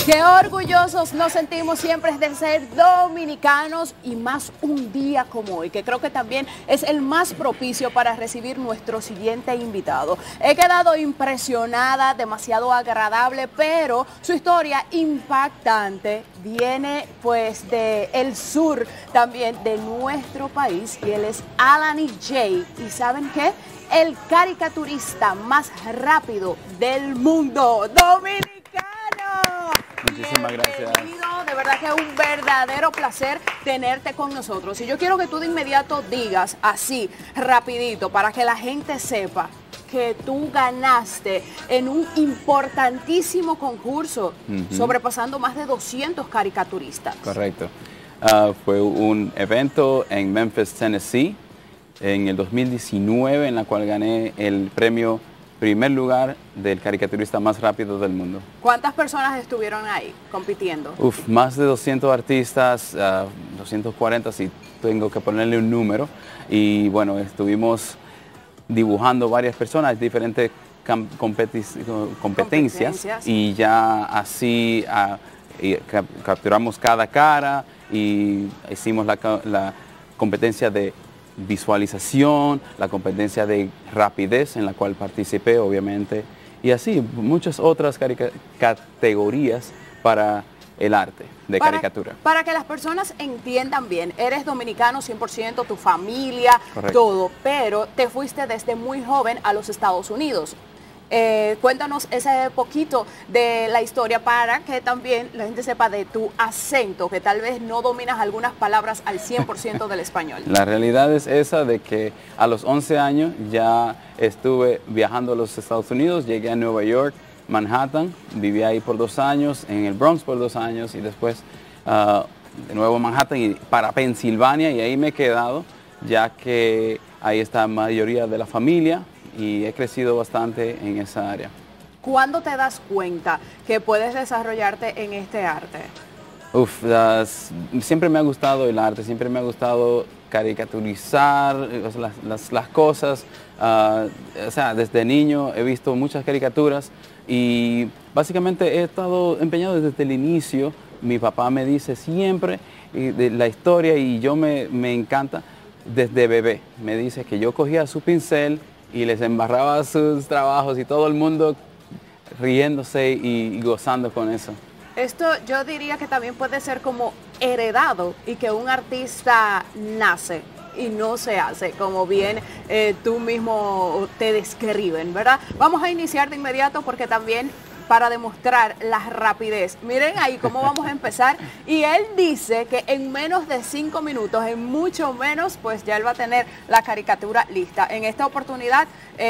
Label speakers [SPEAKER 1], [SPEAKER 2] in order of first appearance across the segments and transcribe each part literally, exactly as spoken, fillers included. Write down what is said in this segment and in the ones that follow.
[SPEAKER 1] Qué orgullosos nos sentimos siempre de ser dominicanos y más un día como hoy, que creo que también es el más propicio para recibir nuestro siguiente invitado. He quedado impresionada, demasiado agradable, pero su historia impactante viene pues de el sur también de nuestro país y él es Alani J. ¿Y saben qué? El caricaturista más rápido del mundo dominicano.
[SPEAKER 2] Muchísimas gracias.
[SPEAKER 1] Bienvenido, de verdad que es un verdadero placer tenerte con nosotros. Y yo quiero que tú de inmediato digas así, rapidito, para que la gente sepa que tú ganaste en un importantísimo concurso, uh-huh. sobrepasando más de doscientos caricaturistas.
[SPEAKER 2] Correcto. Uh, fue un evento en Memphis, Tennessee, en el dos mil diecinueve, en la cual gané el premio primer lugar del caricaturista más rápido del mundo.
[SPEAKER 1] ¿Cuántas personas estuvieron ahí compitiendo?
[SPEAKER 2] Uf, más de doscientos artistas, uh, doscientos cuarenta si tengo que ponerle un número. Y bueno, estuvimos dibujando varias personas, diferentes competencias, competencias y ya así uh, y cap capturamos cada cara y hicimos la, la competencia de visualización, la competencia de rapidez en la cual participé obviamente y así muchas otras categorías para el arte de
[SPEAKER 1] para,
[SPEAKER 2] caricatura.
[SPEAKER 1] Para que las personas entiendan bien, eres dominicano cien por ciento, tu familia,
[SPEAKER 2] correcto,
[SPEAKER 1] todo, pero te fuiste desde muy joven a los Estados Unidos. Eh, cuéntanos ese poquito de la historia para que también la gente sepa de tu acento, que tal vez no dominas algunas palabras al cien por ciento del español.
[SPEAKER 2] La realidad es esa de que a los once años ya estuve viajando a los Estados Unidos, llegué a Nueva York, Manhattan, viví ahí por dos años, en el Bronx por dos años y después uh, de nuevo Manhattan y para Pensilvania y ahí me he quedado ya que ahí está la mayoría de la familia y he crecido bastante en esa área.
[SPEAKER 1] ¿Cuándo te das cuenta que puedes desarrollarte en este arte?
[SPEAKER 2] Uf, las, siempre me ha gustado el arte, siempre me ha gustado caricaturizar las, las, las cosas. Uh, o sea, desde niño he visto muchas caricaturas y básicamente he estado empeñado desde el inicio. Mi papá me dice siempre de la historia y yo me, me encanta desde bebé. Me dice que yo cogía su pincel y les embarraba sus trabajos y todo el mundo riéndose y, y gozando con eso.
[SPEAKER 1] Esto yo diría que también puede ser como heredado y que un artista nace y no se hace, como bien eh, tú mismo te describen, ¿verdad? Vamos a iniciar de inmediato porque también para demostrar la rapidez. Miren ahí cómo vamos a empezar. Y él dice que en menos de cinco minutos, en mucho menos, pues ya él va a tener la caricatura lista. En esta oportunidad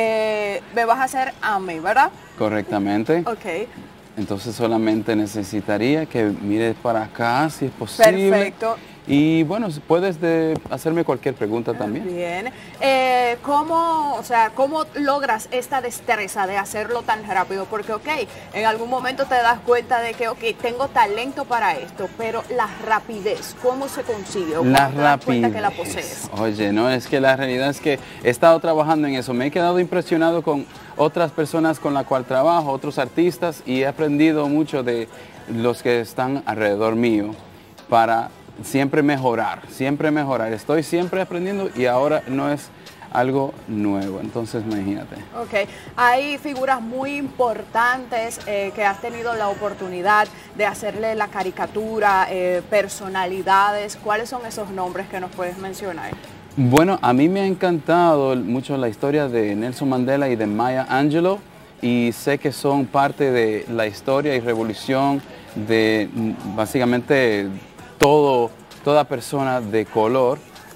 [SPEAKER 1] eh, me vas a hacer a mí, ¿verdad?
[SPEAKER 2] Correctamente.
[SPEAKER 1] Ok.
[SPEAKER 2] Entonces solamente necesitaría que mires para acá, si es posible.
[SPEAKER 1] Perfecto.
[SPEAKER 2] Y bueno, puedes de hacerme cualquier pregunta también.
[SPEAKER 1] Bien. Eh, ¿cómo, o sea, ¿Cómo logras esta destreza de hacerlo tan rápido? Porque, ok, en algún momento te das cuenta de que, ok, tengo talento para esto, pero la rapidez, ¿cómo se consigue? ¿O
[SPEAKER 2] la
[SPEAKER 1] cómo te das cuenta
[SPEAKER 2] rapidez.
[SPEAKER 1] que la posees?
[SPEAKER 2] Oye, no, es que la realidad es que he estado trabajando en eso. Me he quedado impresionado con otras personas con las cuales trabajo, otros artistas, y he aprendido mucho de los que están alrededor mío para siempre mejorar, siempre mejorar. Estoy siempre aprendiendo y ahora no es algo nuevo, entonces imagínate.
[SPEAKER 1] Ok, hay figuras muy importantes eh, que has tenido la oportunidad de hacerle la caricatura, eh, personalidades. ¿Cuáles son esos nombres que nos puedes mencionar?
[SPEAKER 2] Bueno, a mí me ha encantado mucho la historia de Nelson Mandela y de Maya Angelou y sé que son parte de la historia y revolución de básicamente todo, toda persona de color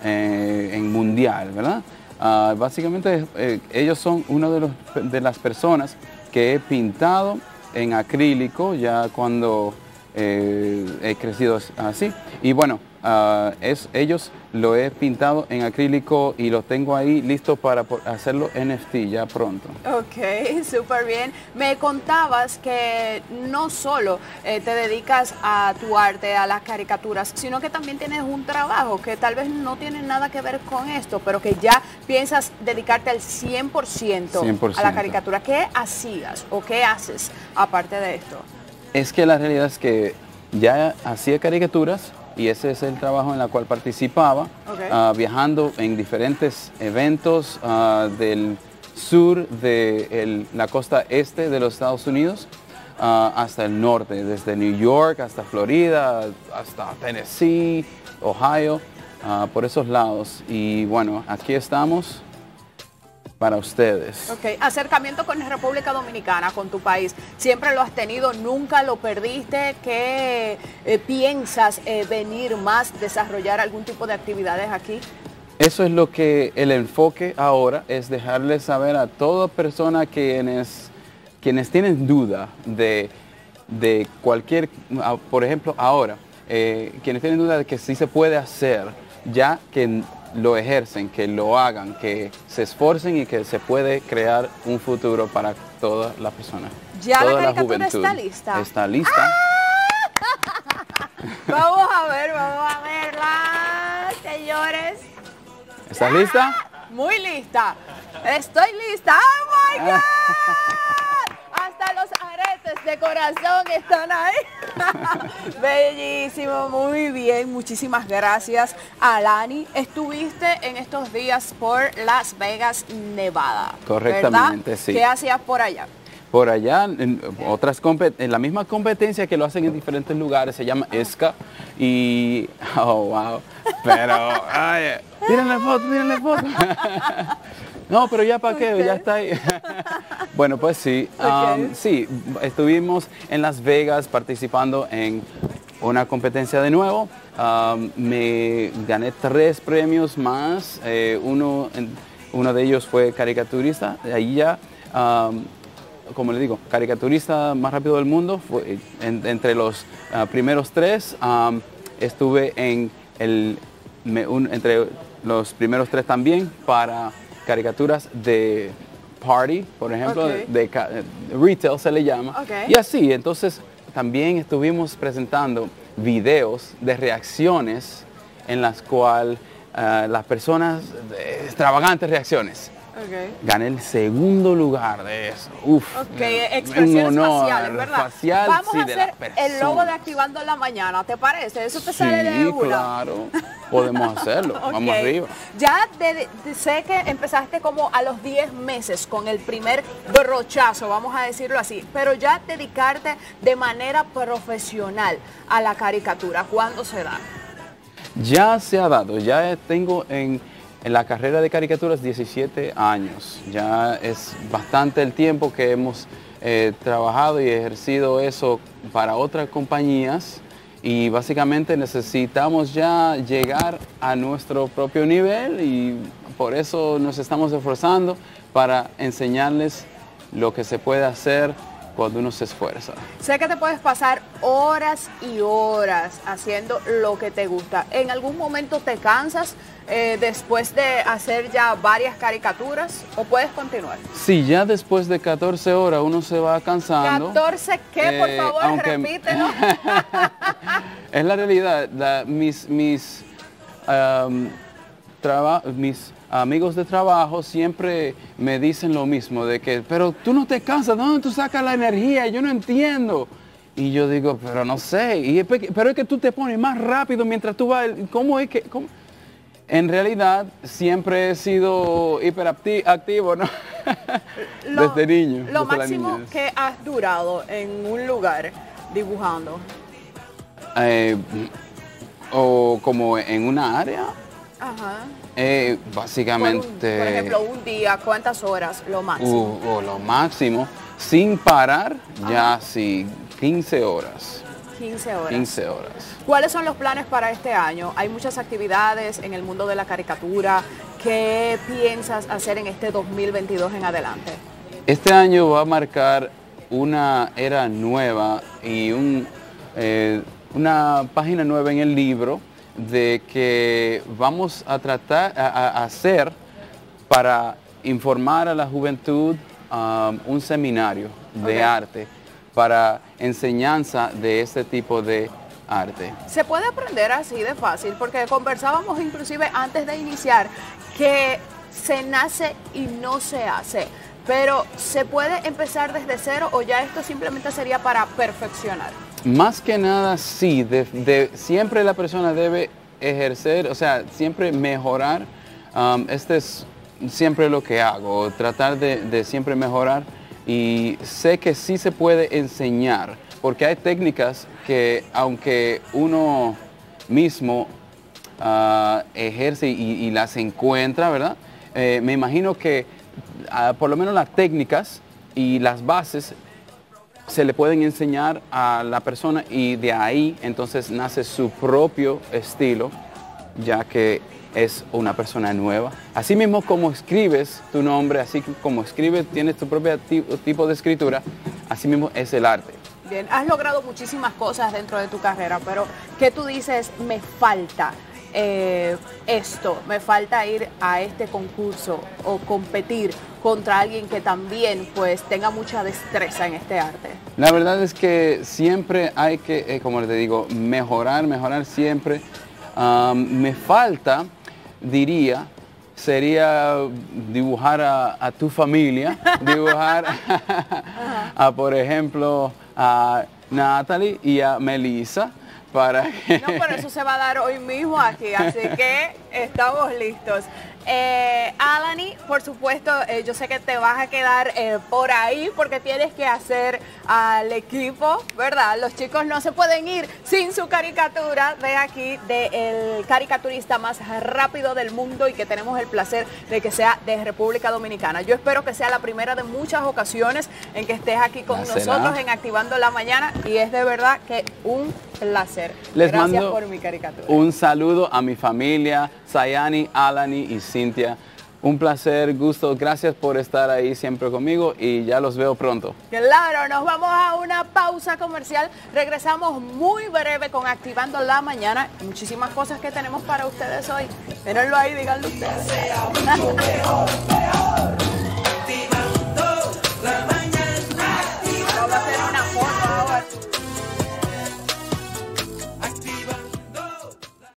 [SPEAKER 2] eh, en mundial, ¿verdad? Uh, básicamente eh, ellos son una de, los, de las personas que he pintado en acrílico ya cuando eh, he crecido así. Y bueno, uh, es, ellos lo he pintado en acrílico y lo tengo ahí listo para hacerlo N F T ya pronto.
[SPEAKER 1] Ok, súper bien. Me contabas que no solo eh, te dedicas a tu arte, a las caricaturas, sino que también tienes un trabajo que tal vez no tiene nada que ver con esto, pero que ya piensas dedicarte al cien por ciento,
[SPEAKER 2] cien por ciento
[SPEAKER 1] a la caricatura. ¿Qué hacías o qué haces aparte de esto?
[SPEAKER 2] Es que la realidad es que ya hacía caricaturas y ese es el trabajo en el cual participaba,
[SPEAKER 1] Okay.
[SPEAKER 2] uh, viajando en diferentes eventos uh, del sur de el- la costa este de los Estados Unidos uh, hasta el norte, desde New York hasta Florida, hasta Tennessee, Ohio, uh, por esos lados. Y bueno, aquí estamos para ustedes.
[SPEAKER 1] Ok, acercamiento con la República Dominicana, con tu país, ¿siempre lo has tenido, nunca lo perdiste? ¿Qué eh, piensas eh, venir más, desarrollar algún tipo de actividades aquí?
[SPEAKER 2] Eso es lo que el enfoque ahora es dejarles saber a toda persona quienes, quienes tienen duda de, de cualquier, ah, por ejemplo, ahora, eh, quienes tienen duda de que sí se puede hacer, ya que lo ejercen, que lo hagan, que se esforcen y que se puede crear un futuro para todas las personas.
[SPEAKER 1] ¿Ya la
[SPEAKER 2] toda
[SPEAKER 1] caricatura
[SPEAKER 2] juventud.
[SPEAKER 1] está lista?
[SPEAKER 2] Está lista.
[SPEAKER 1] Vamos a ver, vamos a verla, señores.
[SPEAKER 2] ¿Estás lista?
[SPEAKER 1] Muy lista. Estoy lista. ¡Oh, my God! Hasta los aretes de corazón están ahí. Bellísimo, muy bien. Muchísimas gracias, Alani. Estuviste en estos días por Las Vegas, Nevada.
[SPEAKER 2] Correctamente,
[SPEAKER 1] ¿verdad?
[SPEAKER 2] sí.
[SPEAKER 1] ¿Qué hacías por allá?
[SPEAKER 2] Por allá, en, otras compet- en la misma competencia que lo hacen en diferentes lugares, se llama ESCA. Y, oh, wow. Pero, ay, miren la foto, miren la foto. No, pero ya para qué,
[SPEAKER 1] Okay.
[SPEAKER 2] ya está ahí. Bueno, pues sí,
[SPEAKER 1] Okay.
[SPEAKER 2] um, sí, estuvimos en Las Vegas participando en una competencia de nuevo. Um, me gané tres premios más. Eh, uno, en- uno de ellos fue caricaturista. De ahí ya, um, como le digo, caricaturista más rápido del mundo. Fue en- entre los uh, primeros tres. Um, estuve en el, me- un- entre los primeros tres también para caricaturas de party, por ejemplo,
[SPEAKER 1] Ok.
[SPEAKER 2] de, de ca- de retail se le llama.
[SPEAKER 1] Ok.
[SPEAKER 2] Y así, entonces también estuvimos presentando videos de reacciones en las cuales las personas, de extravagantes reacciones.
[SPEAKER 1] Okay.
[SPEAKER 2] Gané el segundo lugar de eso. Uf,
[SPEAKER 1] Ok,
[SPEAKER 2] un
[SPEAKER 1] expresiones
[SPEAKER 2] honor
[SPEAKER 1] faciales, ¿verdad?
[SPEAKER 2] facial,
[SPEAKER 1] Vamos
[SPEAKER 2] sí,
[SPEAKER 1] a
[SPEAKER 2] de la
[SPEAKER 1] hacer el logo
[SPEAKER 2] persona.
[SPEAKER 1] de Activando en la Mañana, ¿te parece? Eso te
[SPEAKER 2] Sí,
[SPEAKER 1] sale de una.
[SPEAKER 2] claro, podemos hacerlo.
[SPEAKER 1] Ok.
[SPEAKER 2] Vamos arriba.
[SPEAKER 1] Ya de- de- sé que empezaste como a los diez meses con el primer brochazo, vamos a decirlo así, pero ya dedicarte de manera profesional a la caricatura, ¿cuándo se da?
[SPEAKER 2] Ya se ha dado, ya tengo en, en la carrera de caricaturas diecisiete años. Ya es bastante el tiempo que hemos eh, trabajado y ejercido eso para otras compañías y básicamente necesitamos ya llegar a nuestro propio nivel y por eso nos estamos esforzando para enseñarles lo que se puede hacer cuando uno se esfuerza.
[SPEAKER 1] Sé que te puedes pasar horas y horas haciendo lo que te gusta. ¿En algún momento te cansas eh, después de hacer ya varias caricaturas o puedes continuar?
[SPEAKER 2] Sí, ya después de catorce horas uno se va cansando.
[SPEAKER 1] ¿catorce qué? Por
[SPEAKER 2] Eh,
[SPEAKER 1] favor,
[SPEAKER 2] aunque-
[SPEAKER 1] repítelo.
[SPEAKER 2] Es la realidad. La- mis, mis, um, traba- mis amigos de trabajo siempre me dicen lo mismo, de que, pero tú no te cansas, ¿de dónde tú sacas la energía? Yo no entiendo. Y yo digo, pero no sé, y es pe- pero es que tú te pones más rápido mientras tú vas, ¿cómo es que...? cómo? En realidad siempre he sido hiperactivo, ¿no?
[SPEAKER 1] Lo-
[SPEAKER 2] Desde niño.
[SPEAKER 1] Lo
[SPEAKER 2] desde la
[SPEAKER 1] máximo
[SPEAKER 2] niñez.
[SPEAKER 1] que has durado en un lugar dibujando.
[SPEAKER 2] Eh, o como en una área,
[SPEAKER 1] Ajá.
[SPEAKER 2] eh,
[SPEAKER 1] Por,
[SPEAKER 2] básicamente...
[SPEAKER 1] un- por ejemplo, un día, ¿cuántas horas? Lo máximo.
[SPEAKER 2] Uh, o lo máximo, sin parar, ya sí, quince horas.
[SPEAKER 1] quince horas.
[SPEAKER 2] quince horas.
[SPEAKER 1] ¿Cuáles son los planes para este año? Hay muchas actividades en el mundo de la caricatura. ¿Qué piensas hacer en este dos mil veintidós en adelante?
[SPEAKER 2] Este año va a marcar una era nueva y un, eh, una página nueva en el libro de que vamos a tratar a, a- a hacer para informar a la juventud um, un seminario de
[SPEAKER 1] Ok.
[SPEAKER 2] arte para enseñanza de este tipo de arte.
[SPEAKER 1] Se puede aprender así de fácil, porque conversábamos inclusive antes de iniciar que se nace y no se hace. pero ¿se puede empezar desde cero o ya esto simplemente sería para perfeccionar?
[SPEAKER 2] Más que nada, sí, de, de, siempre la persona debe ejercer, o sea, siempre mejorar. Um, este es siempre lo que hago, tratar de, de siempre mejorar, y sé que sí se puede enseñar, porque hay técnicas que aunque uno mismo uh, ejerce y, y las encuentra, ¿verdad? Eh, me imagino que uh, por lo menos las técnicas y las bases se le pueden enseñar a la persona, y de ahí entonces nace su propio estilo, ya que es una persona nueva. Así mismo como escribes tu nombre, así como escribes, tienes tu propio tipo de escritura, así mismo es el arte.
[SPEAKER 1] Bien, has logrado muchísimas cosas dentro de tu carrera, pero ¿qué tú dices? Me falta eh, esto, me falta ir a este concurso o competir contra alguien que también pues tenga mucha destreza en este arte.
[SPEAKER 2] La verdad es que siempre hay que, eh, como les digo, mejorar, mejorar siempre. Um, me falta, diría, sería dibujar a, a tu familia, dibujar a, por ejemplo, a Natalie y a Melissa, para que...
[SPEAKER 1] No, pero eso se va a dar hoy mismo aquí, así que estamos listos. Eh, Alani, por supuesto, eh, yo sé que te vas a quedar eh, por ahí porque tienes que hacer al equipo, ¿verdad? Los chicos no se pueden ir sin su caricatura de aquí, del caricaturista más rápido del mundo y que tenemos el placer de que sea de República Dominicana. Yo espero que sea la primera de muchas ocasiones en que estés aquí con nosotros en Activando la Mañana, y es de verdad que un placer.
[SPEAKER 2] Les
[SPEAKER 1] Gracias
[SPEAKER 2] mando
[SPEAKER 1] por mi caricatura.
[SPEAKER 2] Un saludo a mi familia, Sayani, Alani y Cintia. Un placer, gusto, gracias por estar ahí siempre conmigo, y ya los veo pronto.
[SPEAKER 1] Claro, nos vamos a una pausa comercial. Regresamos muy breve con Activando la Mañana. Muchísimas cosas que tenemos para ustedes hoy. Mírenlo ahí, díganlo ustedes.